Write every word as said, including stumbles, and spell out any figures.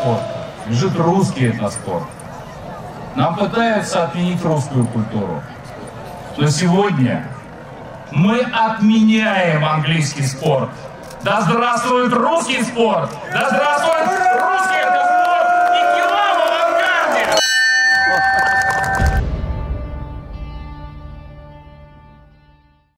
этноспорта, лежит русский этноспорт. Нам пытаются отменить русскую культуру. Но сегодня мы отменяем английский спорт. Да здравствует русский спорт! Да здравствует русский